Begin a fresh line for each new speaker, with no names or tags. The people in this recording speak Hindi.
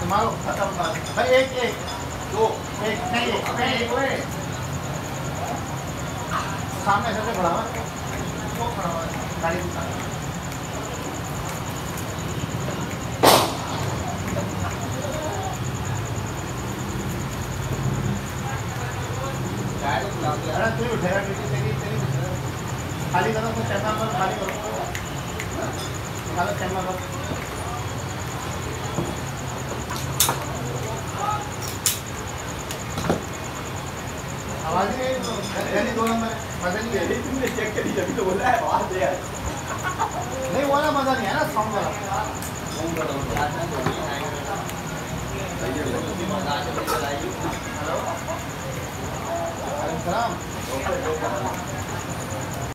मारो खत्म भाई। एक एक दो एक नहीं एक सामने से खड़ा हुआ वो खड़ा हुआ गाड़ी के सामने। अरे तू ही उठेगा तेरी खाली करो तो कैमरा पर खाली करो निकालो कैमरा पर। आवाज नहीं गली 2 नंबर मजा नहीं है। तुमने चेक करी जब तो बोला है आवाज दे यार नहीं वो वाला मजा नहीं है ना साउंड वाला। हेलो सलाम।